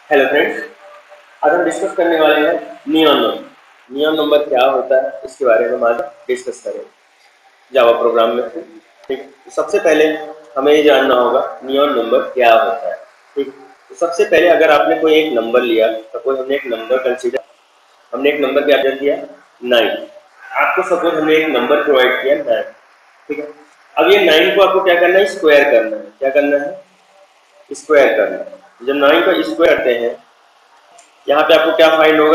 Hello friends, आज हम discuss करने वाले हैं नियॉन नंबर। नियॉन नंबर क्या होता है इसके बारे में हम आज डिस्कस करेंगे जावा प्रोग्राम में से। ठीक, तो सबसे पहले हमें ये जानना होगा नियॉन नंबर क्या होता है। ठीक, तो सबसे पहले अगर आपने कोई एक नंबर लिया, सपोज हमने एक नंबर कंसीडर, हमने एक नंबर क्या किया 9। आपको सपोज हमने एक नंबर प्रोवाइड किया 9। ठीक है, अब ये 9 को आपको क्या करना है, स्क्वायर करना है। क्या करना है, स्क्वायर करना है। जब 9 को स्क्वायर करते हैं, यहाँ पे आपको क्या फाइंड होगा,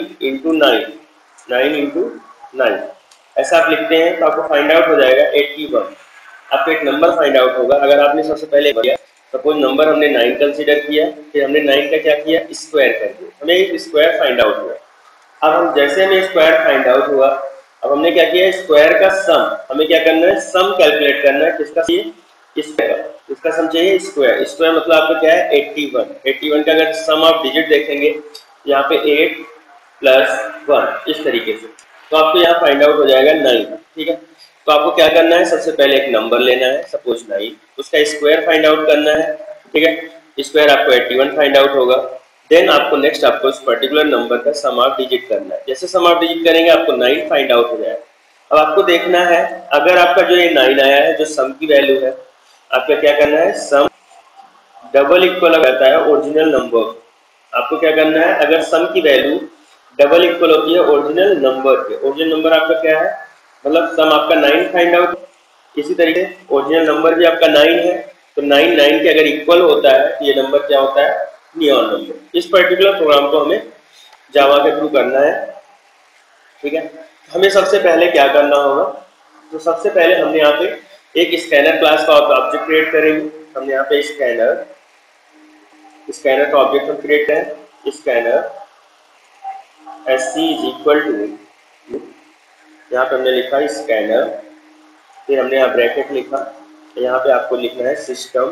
9 इंटू 9 ऐसा आप लिखते हैं तो आपको फाइंड आउट हो जाएगा 81। आपको एक नंबर फाइंड आउट होगा। अगर आपने सबसे पहले किया, सपोज नंबर हमने 9 कंसीडर किया, फिर हमने 9 का क्या किया, स्क्वायर कर दिया, हमें एक स्क्वायर फाइंड आउट हुआ। अब हम जैसे हमें स्क्वायर फाइंड आउट हुआ, अब हमने क्या किया, स्क्वायर का सम हमें क्या करना है, सम कैलकुलेट करना है। किसका चाहिए, स्क्वायर। इसका सम चाहिए स्क्वायर। स्क्वायर मतलब आपका क्या है 81। 81 का अगर सम आप डिजिट देखेंगे, यहाँ पे 8 प्लस 1 इस तरीके से, तो आपको यहाँ फाइंड आउट हो जाएगा 9। ठीक है, तो आपको क्या करना है, सबसे पहले एक नंबर लेना है, सपोज 9, उसका स्क्वायर फाइंड आउट करना है। ठीक है, स्क्वायर आपको 81 फाइंड आउट होगा। देन आपको नेक्स्ट आपको उस पर्टिकुलर नंबर का सम ऑफ डिजिट करना है। जैसे सम ऑफ डिजिट करेंगे आपको 9 फाइंड आउट हो जाएगा। अब आपको देखना है, अगर आपका जो ये 9 आया है, जो सम की वैल्यू है, आपका क्या करना है, सम डबल इक्वल रहता है ओरिजिनल नंबर। आपको क्या करना है, अगर सम की वैल्यू डबल इक्वल होती है ओरिजिनल नंबर के, ओरिजिनल नंबर आपका क्या है, मतलब सम आपका 9 फाइंड आउट। इसी तरीके ओरिजिनल नंबर भी आपका 9 है, तो 9 के अगर इक्वल होता है तो ये नंबर क्या होता है, नियॉन नंबर। इस पर्टिकुलर प्रोग्राम को हमें जावा के थ्रू करना है। ठीक है, हमें सबसे पहले क्या करना होगा, तो सबसे पहले हमने यहाँ पे एक स्कैनर क्लास का ऑब्जेक्ट क्रिएट करेंगे। हमने यहाँ पे स्कैनर स्कैनर का ऑब्जेक्ट हम क्रिएट करें, scanner SC is equal to, यहाँ पे हमने लिखा स्कैनर, फिर हमने यहाँ ब्रैकेट लिखा, यहाँ पे आपको लिखना है सिस्टम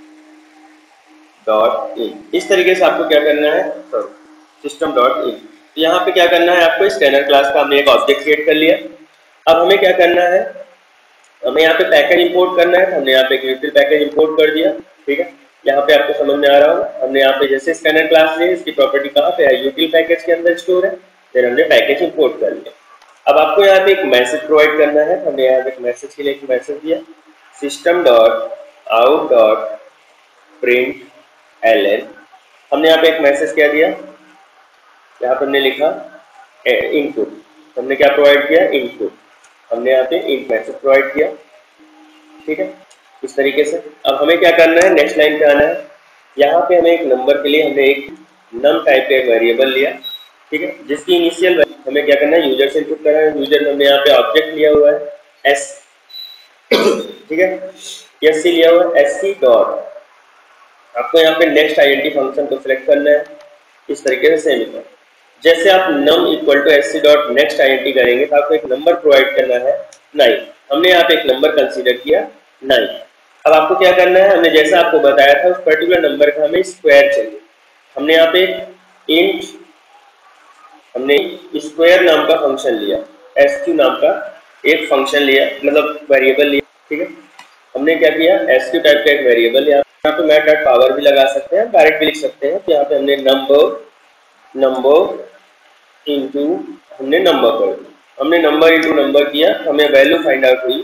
डॉट इन। इस तरीके से आपको क्या करना है, सिस्टम डॉट इन। तो यहाँ पे क्या करना है, आपको स्कैनर क्लास का हमने एक ऑब्जेक्ट क्रिएट कर लिया। अब हमें क्या करना है, हमें यहाँ पे पैकेज इंपोर्ट करना है। तो हमने यहाँ पे यूटिल पैकेज इंपोर्ट कर दिया। ठीक है, यहाँ पे आपको समझ में आ रहा होगा, हमने यहाँ पे जैसे स्कैनर क्लास ली, इसकी प्रॉपर्टी कहाँ पे है, यूटिल पैकेज के अंदर स्टोर है, फिर हमने पैकेज इंपोर्ट कर लिया। अब आपको यहाँ पे एक मैसेज प्रोवाइड करना है। हमने यहाँ पे एक मैसेज के लिए एक मैसेज दिया, system dot out dot print LN. हमने यहाँ पे एक मैसेज क्या दिया, यहाँ पे हमने लिखा इनपुट। हमने क्या प्रोवाइड किया, इनपुट। हमने यहाँ पे एक मैसेज प्रोवाइड किया। ठीक है, इस तरीके से। अब हमें क्या करना है, नेक्स्ट लाइन पे आना है। यहाँ पे हमें एक नंबर के लिए हमने एक नम टाइप का एक वेरिएबल लिया। ठीक है, जिसकी इनिशियल हमें क्या करना है, यूजर से इनपुट करना है। यूजर हमने यहाँ पे ऑब्जेक्ट लिया हुआ है एस। ठीक है, एस सी लिया हुआ है, एस सी डॉट, आपको यहाँ पे नेक्स्ट आईडेंटिटी फंक्शन को सिलेक्ट करना है। इस तरीके से सेम। जैसे आप num equal to S C dot next identity करेंगे तो आपको एक नंबर प्रोवाइड करना है 9। हमने यहाँ पे एक नंबर कंसीडर किया 9। अब आपको क्या करना है, हमने जैसा आपको बताया था उस पर्टिकुलर नंबर का हमें स्क्वायर चाहिए। हमने यहाँ पे इंट, हमने स्क्वायर नाम का फंक्शन लिया, SQ नाम का एक फंक्शन लिया, मतलब वेरिएबल लिया। ठीक है, हमने क्या किया, SQ टाइप का एक वेरिएबल लिया। यहाँ पे मैट डॉट पावर भी लगा सकते हैं, डायरेक्ट भी लिख सकते हैं। तो यहाँ पे हमने नंबर इंटू, हमने नंबर कर दिया। हमने नंबर इंटू नंबर किया, हमें वैल्यू फाइंड आउट हुई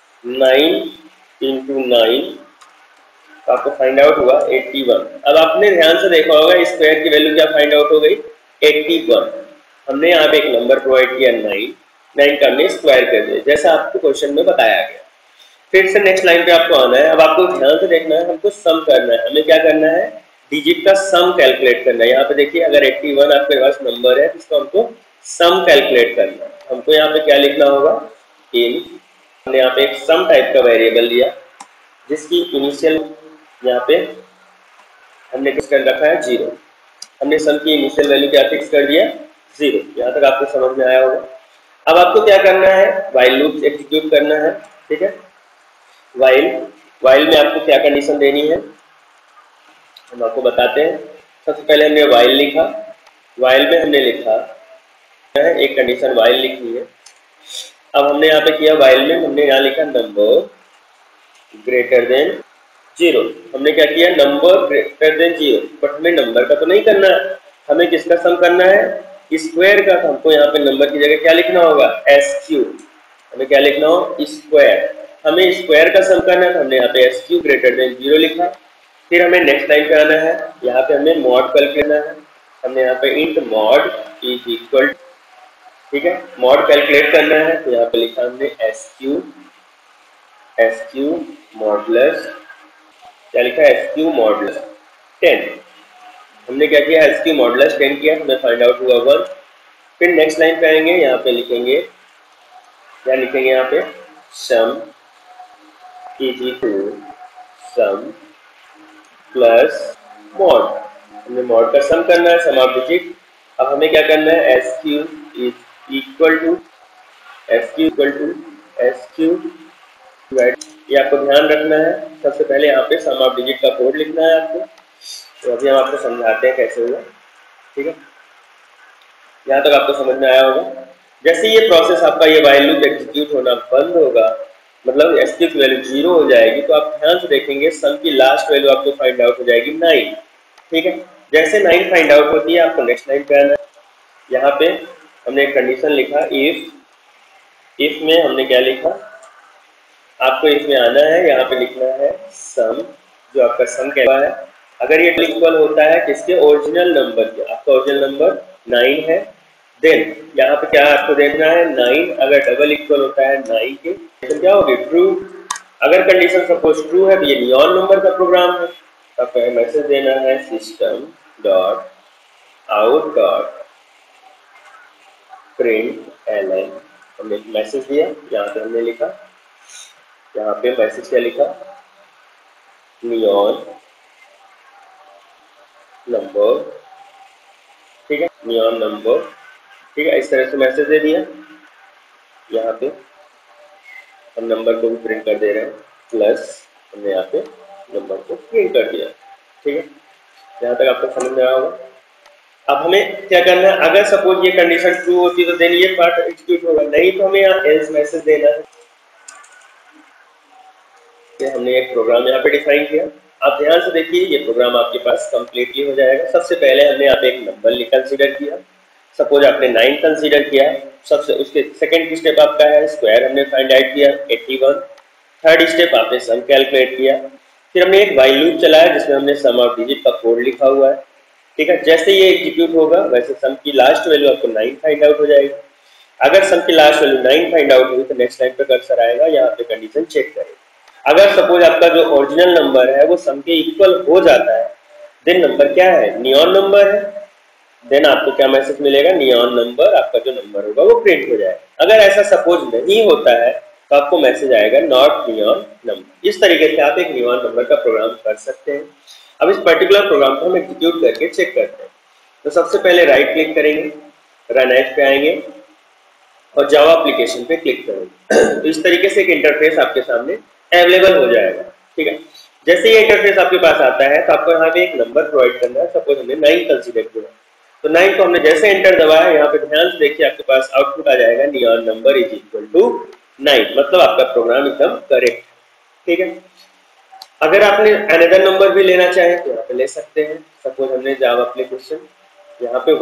9 इंटू 9, तो आपको फाइंड आउट हुआ 81। अब आपने ध्यान से देखा होगा स्क्वायर की वैल्यू क्या फाइंड आउट हो गई, 81। हमने यहाँ पे एक नंबर प्रोवाइड किया 9 का हमने स्क्वायर कर दिया, जैसा आपको क्वेश्चन में बताया गया। फिर से नेक्स्ट लाइन पे आपको आना है। अब आपको ध्यान से देखना है, हमको सम करना है। हमें क्या करना है, डिजिट का सम कैलकुलेट करना है। यहाँ पे देखिए, अगर 81 आपके पास नंबर है, इसको हमको सम कैलकुलेट करना है। हमको यहाँ पे क्या लिखना होगा, इन, हमने यहाँ पे एक सम टाइप का वेरिएबल लिया, जिसकी इनिशियल यहाँ पे हमने किस कर रखा है, 0। हमने सम की इनिशियल वैल्यू क्या फिक्स कर दिया, 0। यहाँ तक आपको समझ में आया होगा। अब आपको क्या करना है, व्हाइल लूप एग्जीक्यूट करना है। ठीक है, व्हाइल व्हाइल में आपको क्या कंडीशन देनी है, हम आपको बताते हैं। सबसे पहले हमने व्हाइल लिखा, व्हाइल में हमने लिखा है एक कंडीशन व्हाइल लिखी है। अब हमने यहाँ पे किया व्हाइल में, हमने यहाँ लिखा नंबर ग्रेटर देन जीरो। हमने क्या किया, number greater than zero, but हमें नंबर का तो नहीं करना है, हमें किसका सम करना है, स्क्वायर का। तो हमको यहाँ पे नंबर की जगह क्या लिखना होगा, एस क्यू। हमें क्या लिखना हो, स्क्वायर। हमें स्क्वायर का सम करना है, तो हमने यहाँ पे S Q greater than zero लिखा। फिर हमें नेक्स्ट लाइन पे आना है, यहाँ पे हमें मॉड कैलकुलेट करना है। हमने यहाँ पे इंट मॉड इज इक्वल, ठीक है, मॉड कैलकुलेट करना है, तो यहाँ पे लिखा हमने एस क्यू मॉडुलस, क्या लिखा है, एस क्यू मॉडुलस 10। हमने क्या किया, एस क्यू मॉडुलस 10 किया, हमें फाइंड आउट हुआ 1। फिर नेक्स्ट लाइन पे आएंगे, यहाँ पे लिखेंगे, क्या लिखेंगे यहाँ पे, sum is equal sum plus mod. हमने मॉड का सम करना है, सम ऑफ डिजिट। अब हमें क्या करना है, S Q is equal to S Q, ये आपको ध्यान रखना है। सबसे पहले यहाँ पे सम ऑफ डिजिट का कोड लिखना है आपको, तो अभी हम आपको समझाते हैं कैसे हुआ, ठीक है। यहाँ तक आपको समझ में आया होगा। जैसे ये प्रोसेस आपका, ये व्हाइल लूप एग्जीक्यूट होना बंद होगा, मतलब एस की वैल्यू 0 हो जाएगी, तो आप ध्यान से देखेंगे सम की लास्ट वैल्यू आपको फाइंड आउट हो जाएगी 9, ठीक है। जैसे 9 फाइंड आउट होती है, आपको नेक्स्ट लाइन पे आना है। यहाँ पे हमने एक कंडीशन लिखा, इफ में हमने क्या लिखा, आपको इसमें आना है, यहाँ पे लिखना है सम, जो आपका सम कहता है, अगर ये इक्वल होता है किसके, ओरिजिनल नंबर के, आपका ओरिजिनल नंबर 9 है, देन यहाँ पे क्या आपको देखना है, 9 अगर डबल इक्वल होता है 9 के, तो क्या होगी, ट्रू। अगर कंडीशन सपोज ट्रू है, तो ये नियॉन नंबर का प्रोग्राम है। आपको मैसेज देना है system dot out dot print LN. हमने मैसेज दिया, यहाँ पे हमने लिखा, यहाँ पे मैसेज क्या लिखा, नियॉन नंबर, ठीक है, नियॉन नंबर, ठीक है, इस तरह से मैसेज दे दिया। यहाँ पे हम नंबर को भी प्रिंट कर दे रहे हैं, प्लस हमने यहाँ पे नंबर को प्रिंट कर दिया, ठीक है। यहाँ तक आपको समझ में आया होगा। अब हमें क्या करना है, अगर सपोज ये कंडीशन ट्रू होती है तो देन ये पार्ट एग्जीक्यूट होगा, नहीं तो हमें यहाँ एल्स मैसेज देना है। हमने एक प्रोग्राम यहाँ पे डिफाइन किया, आप ध्यान से देखिए, ये प्रोग्राम आपके पास कंप्लीटली हो जाएगा। सबसे पहले हमने यहाँ पे एक नंबर कंसीडर किया, सपोज आपने 9 कंसीडर किया, सबसे उसके सेकंड स्टेप आपका है स्क्वायर, हमने फाइंड आउट किया 81। थर्ड स्टेप आपने सम कैलकुलेट किया, फिर हमने एक व्हाइल लूप चलाया जिसमें हमने सम ऑफ डिजिट का कोड लिखा हुआ है, ठीक है। जैसे ये एग्जीक्यूट होगा, वैसे सम की लास्ट वैल्यू आपको 9 फाइंड आउट हो जाएगी। अगर सम की लास्ट वैल्यू 9 फाइंड आउट हुई, तो नेक्स्ट लाइन पे कर्सर आएगा, यहाँ पे कंडीशन चेक करें। अगर सपोज आपका जो ओरिजिनल नंबर है वो सम के इक्वल हो जाता है, देन नंबर क्या है, नियॉन नंबर है, देन आपको क्या मैसेज मिलेगा, नियॉन नंबर, आपका जो नंबर होगा वो प्रिंट हो जाएगा। अगर ऐसा सपोज नहीं होता है, तो आपको मैसेज आएगा नॉट नियॉन नंबर। इस तरीके से आप एक नियॉन नंबर का प्रोग्राम कर सकते हैं। अब इस पर्टिकुलर प्रोग्राम को हम एग्जीक्यूट करके चेक करते हैं। तो सबसे पहले राइट क्लिक करेंगे, रन एज पे आएंगे और जावा एप्लीकेशन पे क्लिक करेंगे। तो इस तरीके से एक इंटरफेस आपके सामने अवेलेबल हो जाएगा, ठीक है। जैसे ये इंटरफेस आपके पास आता है, तो आपको यहाँ पे एक नंबर प्रोवाइड करना है। सपोज हमने 9 कंसीडर किया, तो 9 को हमने जैसे एंटर दबाया, यहाँ पे ध्यान से देखिए आपके पास आउटपुट आ जाएगा, neon number is equal to 9, मतलब आपका प्रोग्राम एकदम करेक्ट, ठीक है। अगर आपने अनदर नंबर भी लेना चाहे तो यहाँ पे ले सकते हैं। सपोज हमने जावा एप्लीकेशन यहाँ पे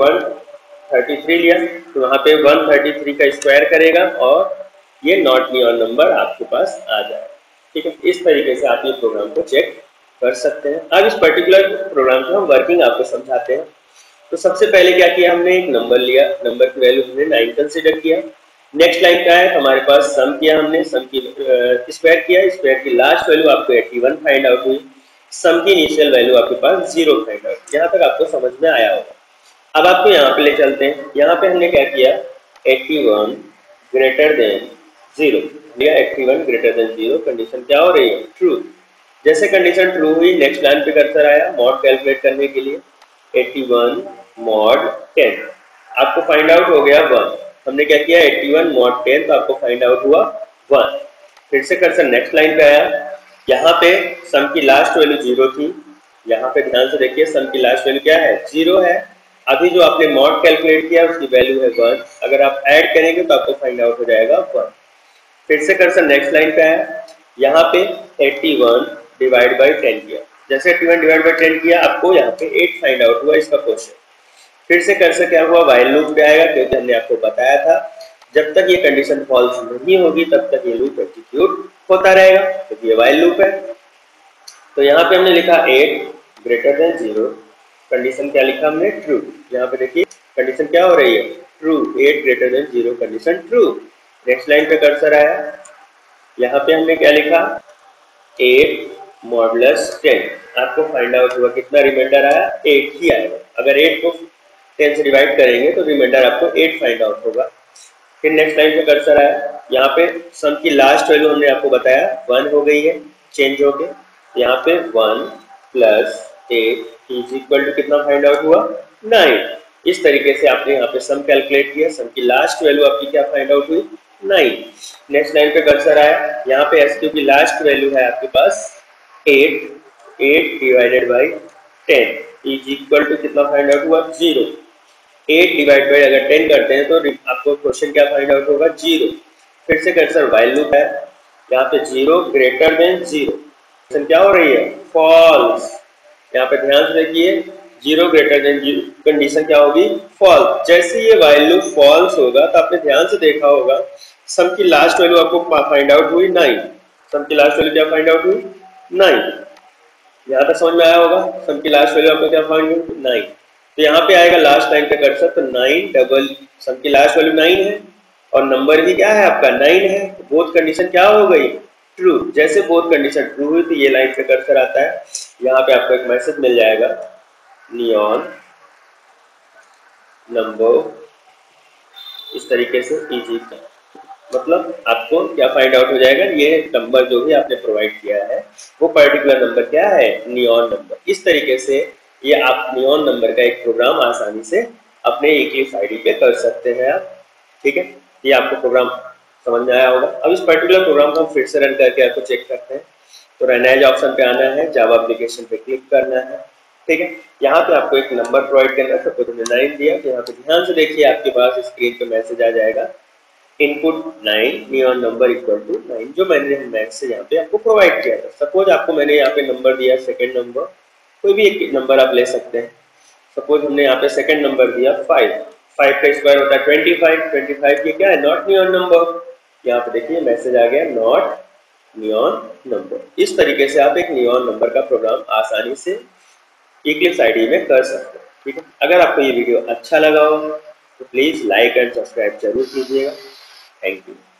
133 लिया, तो वहाँ पे 133 का स्क्वायर करेगा और ये नॉट नियॉन नंबर आपके पास आ जाएगा, ठीक है। इस तरीके से आप ये प्रोग्राम को चेक कर सकते हैं। अब इस पर्टिकुलर प्रोग्राम को हम वर्किंग आपको समझाते हैं। तो सबसे पहले क्या किया, हमने एक नंबर लिया, नंबर की वैल्यू हमने 9 कंसीडर किया। नेक्स्ट लाइन क्या है, हमारे पास सम किया, हमने सम की स्क्वायर किया, स्क्वायर की लास्ट वैल्यू आपको 81 फाइंड आउट हुई, सम की इनिशियल वैल्यू आपके पास 0 फाइंड आउट। यहाँ तक आपको समझ में आया होगा। अब आपको यहाँ पे ले चलते हैं। यहाँ पे हमने क्या किया, 81 ग्रेटर देन 0 लिया, 81 ग्रेटर देन 0, कंडीशन क्या हो रही है, ट्रू। जैसे कंडीशन ट्रू हुई, नेक्स्ट लाइन पे कर्सर आया मॉड कैलकुलेट करने के लिए, 81 मॉड 10, आपको फाइंड आउट हो गया 1। हमने क्या किया, 81 मॉड 10, तो आपको फाइंड आउट हुआ 1। फिर से कर्सर नेक्स्ट लाइन पे आया, यहाँ पे सम की लास्ट वैल्यू 0 थी, यहाँ पे ध्यान से देखिए सम की लास्ट वैल्यू क्या है, 0 है। अभी जो आपने मॉड कैलकुलेट किया उसकी वैल्यू है 1, अगर आप ऐड करेंगे तो आपको फाइंड आउट हो जाएगा 1। फिर से कर्सर नेक्स्ट लाइन पे आया, यहाँ पे 81 डिवाइड बाई 10 किया। जैसे 21 डिवाइड बाई 10 किया, आपको यहाँ पे 8 फाइंड आउट हुआ इसका क्वेश्चन। फिर से कर्सर क्या हुआ, व्हाइल लूप पे आएगा, क्योंकि हमने आपको बताया था जब तक ये कंडीशन फॉल्स नहीं होगी तब तक ये लूप एग्जीक्यूट होता रहेगा, क्योंकि ये व्हाइल लूप है। तो यहाँ पे हमने लिखा 8 ग्रेटर देन 0, कंडीशन क्या लिखा हमने, ट्रू। यहाँ पे देखिए कंडीशन क्या हो रही है, true. 8 greater than 0 condition true. Next line पे कर्सर आया, यहाँ पे हमने क्या लिखा, 8 मॉडुलस 10। आपको फाइंड आउट हुआ कितना रिमाइंडर आया, 8 ही आएगा। अगर 8 को 10 से डिवाइड करेंगे तो रिमाइंडर आपको 8 फाइंड आउट होगा। फिर नेक्स्ट लाइन पे कर्सर आया, यहाँ पे सम की लास्ट वैल्यू हमने आपको बताया 1 हो गई है चेंज होके। यहाँ पे 1 प्लस 8 इज इक्वल टू कितना फाइंड आउट हुआ, 9। इस तरीके से आपने यहाँ पे सम कैलकुलेट किया, सम की लास्ट वैल्यू आपकी क्या फाइंड आउट हुई, 9। नेक्स्ट लाइन पे कर्सर आया, यहाँ पे एसक्यू की लास्ट वैल्यू है आपके पास 8, 8 divided by 10 is equal to कितना फाइंड आउट हुआ, 0। 8 डिवाइड बाई अगर 10 करते हैं तो आपको क्वेश्चन क्या फाइंड आउट होगा, 0। फिर से कर्सर व्हाइल लूप है, यहाँ पे 0 ग्रेटर देन 0 क्या हो रही है, फॉल्स। यहाँ पे ध्यान से देखिए 0 ग्रेटर देन 0 कंडीशन क्या होगी, फॉल्स। जैसे ये व्हाइल लूप फॉल्स होगा तो आपने ध्यान से देखा होगा सम की लास्ट वैल्यू आपको फाइंड आउट हुई 9। सम की लास्ट वैल्यू क्या फाइंड आउट हुई, 9। यहाँ तक समझ में आया होगा, सम की लास्ट वैल्यू आपको क्या फाइंड हुई, 9। तो यहाँ पे आएगा लास्ट लाइन पे कर्सर, तो 9 डबल, सम की लास्ट वैल्यू 9 है और नंबर भी क्या है आपका 9 है, तो बोथ कंडीशन क्या हो गई, ट्रू। जैसे बोथ कंडीशन ट्रू हुई तो ये लाइन पे कर्सर आता है, यहाँ पे आपको एक मैसेज मिल जाएगा, नियॉन नंबर, इस तरीके से इजी, मतलब आपको क्या फाइंड आउट हो जाएगा, ये नंबर जो भी आपने प्रोवाइड किया है वो पर्टिकुलर नंबर क्या है, नियॉन नंबर। इस तरीके से ये आप नियॉन नंबर का एक प्रोग्राम आसानी से अपने इक्लिप्स आईडी पे कर सकते हैं आप, ठीक है। ये आपको प्रोग्राम समझ में आया होगा। अब इस पर्टिकुलर प्रोग्राम को हम फिर से रन करके आपको चेक करते हैं। तो रन एज ऑप्शन पे आना है, जावा एप्लीकेशन पे क्लिक करना है, ठीक है। यहाँ पे आपको एक नंबर प्रोवाइड करना है, सपोज हमने 9 दिया, तो यहाँ पे ध्यान से देखिए आपके पास स्क्रीन पे मैसेज आ जाएगा, input 9 neon number equal to 9, जो मैंने मैथ से यहाँ पे आपको प्रोवाइड किया था। सपोज आपको मैंने यहाँ पे नंबर दिया सेकंड नंबर, कोई भी एक नंबर आप ले सकते हैं। सपोज हमने यहाँ पे सेकंड नंबर दिया 5, 5 का स्क्वायर होता है 25, 25 ये क्या है, नॉट नियॉन नंबर। यहाँ पे देखिए मैसेज आ गया, नॉट नियॉन नंबर। इस तरीके से आप एक नियॉन नंबर का प्रोग्राम आसानी से इक्लिप्स आईडी में कर सकते हैं, ठीक है। अगर आपको ये वीडियो अच्छा लगा हो तो प्लीज लाइक एंड सब्सक्राइब जरूर कीजिएगा। Thank you.